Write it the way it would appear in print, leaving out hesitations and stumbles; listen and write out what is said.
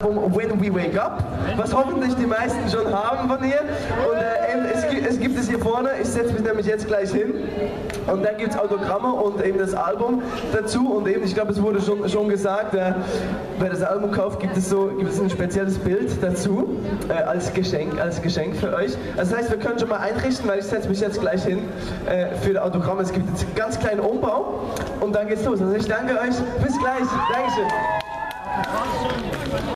When We Wake Up, was hoffentlich die meisten schon haben von hier. Und es gibt es hier vorne, ich setze mich nämlich jetzt gleich hin. Und dann gibt es Autogramme und eben das Album dazu. Und eben, ich glaube, es wurde schon gesagt, wer das Album kauft, gibt es ein spezielles Bild dazu, als Geschenk für euch. Also das heißt, wir können schon mal einrichten, weil ich setze mich jetzt gleich hin für das Autogramm. Es gibt jetzt einen ganz kleinen Umbau und dann geht's los. Also ich danke euch, bis gleich. Dankeschön.